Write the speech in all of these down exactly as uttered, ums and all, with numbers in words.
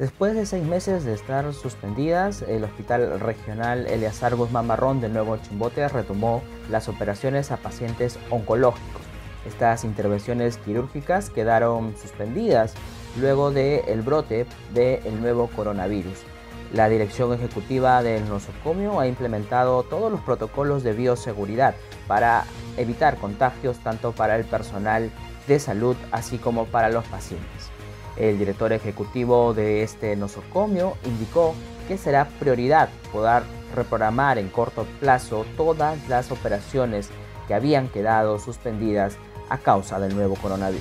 Después de seis meses de estar suspendidas, el Hospital Regional Eleazar Guzmán Marrón de Nuevo Chimbote retomó las operaciones a pacientes oncológicos. Estas intervenciones quirúrgicas quedaron suspendidas luego del brote del nuevo coronavirus. La dirección ejecutiva del nosocomio ha implementado todos los protocolos de bioseguridad para evitar contagios tanto para el personal de salud así como para los pacientes. El director ejecutivo de este nosocomio indicó que será prioridad poder reprogramar en corto plazo todas las operaciones que habían quedado suspendidas a causa del nuevo coronavirus.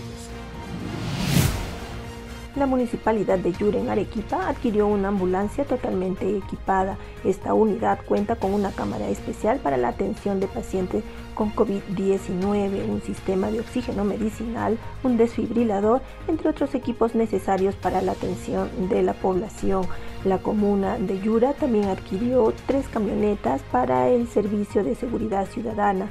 La Municipalidad de Yura en Arequipa adquirió una ambulancia totalmente equipada. Esta unidad cuenta con una cámara especial para la atención de pacientes con COVID diecinueve, un sistema de oxígeno medicinal, un desfibrilador, entre otros equipos necesarios para la atención de la población. La comuna de Yura también adquirió tres camionetas para el servicio de seguridad ciudadana.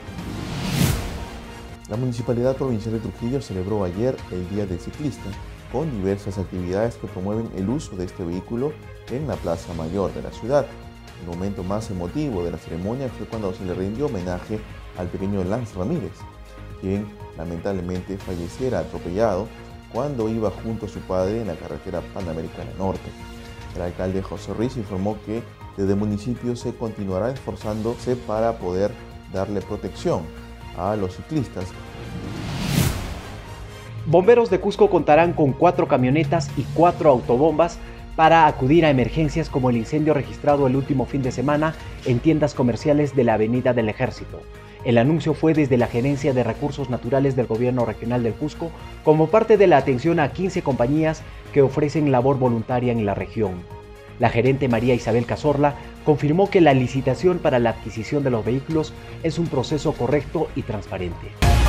La Municipalidad Provincial de Trujillo celebró ayer el Día del Ciclista, con diversas actividades que promueven el uso de este vehículo en la Plaza Mayor de la ciudad. El momento más emotivo de la ceremonia fue cuando se le rindió homenaje al pequeño Lance Ramírez, quien lamentablemente falleciera atropellado cuando iba junto a su padre en la carretera Panamericana Norte. El alcalde José Ruiz informó que desde el municipio se continuará esforzándose para poder darle protección a los ciclistas. Bomberos de Cusco contarán con cuatro camionetas y cuatro autobombas para acudir a emergencias como el incendio registrado el último fin de semana en tiendas comerciales de la Avenida del Ejército. El anuncio fue desde la Gerencia de Recursos Naturales del Gobierno Regional del Cusco como parte de la atención a quince compañías que ofrecen labor voluntaria en la región. La gerente María Isabel Cazorla confirmó que la licitación para la adquisición de los vehículos es un proceso correcto y transparente.